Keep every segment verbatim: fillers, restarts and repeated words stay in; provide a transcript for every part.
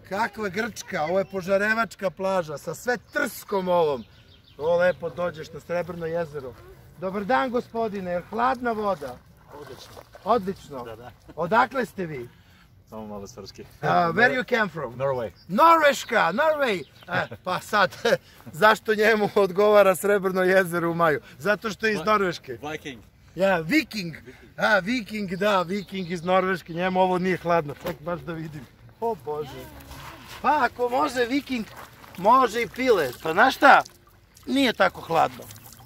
Kakva Grčka, ovo je Požarevačka plaža sa sve trskom ovom. Ovo lepo dođeš na Srebrno jezero. Dobar dan, gospodine, je hladna voda? Odlično. Odlično. Da, da. Odakle ste vi? Samo malo srpski. Uh, where you came from? Norway. Norveška, Norway. E, pa sad, zašto njemu odgovara Srebrno jezero u maju? Zato što je iz Norveške. Viking. Ja, Viking. A, Viking, da, Viking iz Norveške. Njemu ovo nije hladno, ček baš da vidim. O Bože. Pa ako može Viking, može i Pile. Pa znaš šta? Nije tako hladno.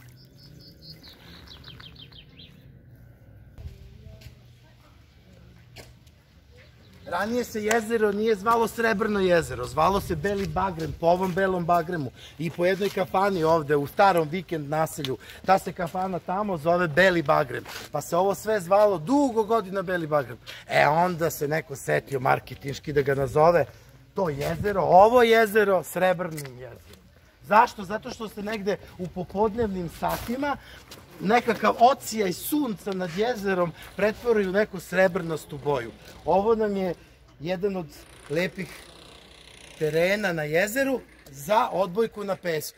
Ranije se jezero nije zvalo Srebrno jezero, zvalo se Beli Bagrem, po ovom belom bagremu. I po jednoj kafani ovde, u starom vikend naselju, ta se kafana tamo zove Beli Bagrem. Pa se ovo sve zvalo dugo godina Beli Bagrem. E onda se neko setio marketinški da ga nazove to jezero, ovo jezero, Srebrnim jezerom. Zašto? Zato što se negde u popodnevnim satima nekakav ocijaj sunca nad jezerom pretvori u neku srebrnastu boju. Ovo nam je jedan od lepih terena na jezeru za odbojku na pesku.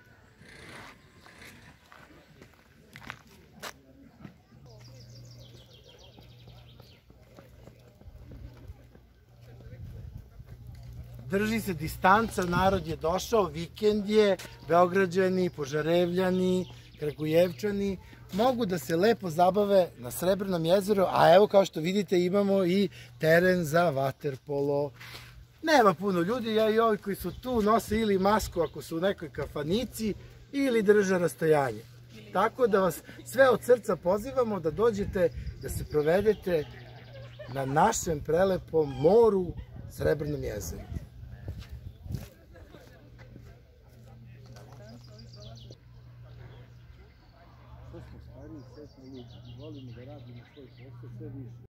Drži se distanca, narod je došao, vikend je, Beograđani, Požarevljani, Kragujevčani mogu da se lepo zabave na Srebrnom jezeru, a evo kao što vidite imamo i teren za vaterpolo. Nema puno ljudi, ja i ovi koji su tu nose ili masku ako su u nekoj kafanici ili drže rastojanje. Tako da vas sve od srca pozivamo da dođete, da se provedete na našem prelepom moru, Srebrnom jezeru. Što smo stariji, sve smo ljudi, volimo da radimo svoj posao, sve više.